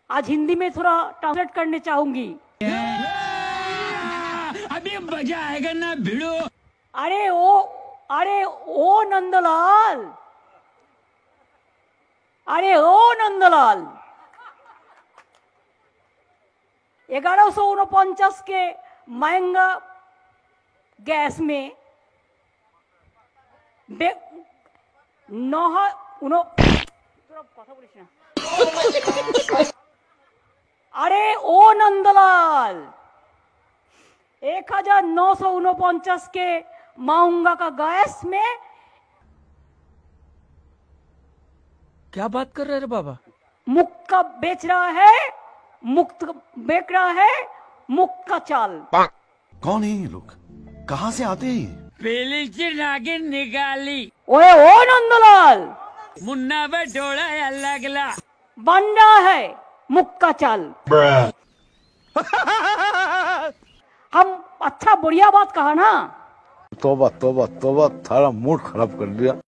आज हिंदी में थोड़ा ट्रांसलेट करने चाहूंगी। अभी मजा आएगा ना भिड़ो। अरे ओ नंदलाल, अरे ओ नंदलाल, 1149 के महंगा गैस में अरे ओ नंदलाल, 1949 के महंगा का गैस में क्या बात कर रहे रे बाबा? मुक्का बेच रहा है, मुक्त बेच रहा है, मुक्का चाल। कौन है ये लोग, कहाँ से आते हैं? पहले से नागिन निकाली। ओए ओ नंदलाल, मुन्ना बटोड़ा लगला बन रहा है मुक्का चाल। हम अच्छा बढ़िया बात कहा ना। तौबा तौबा तौबा, थारा मूड खराब कर दिया।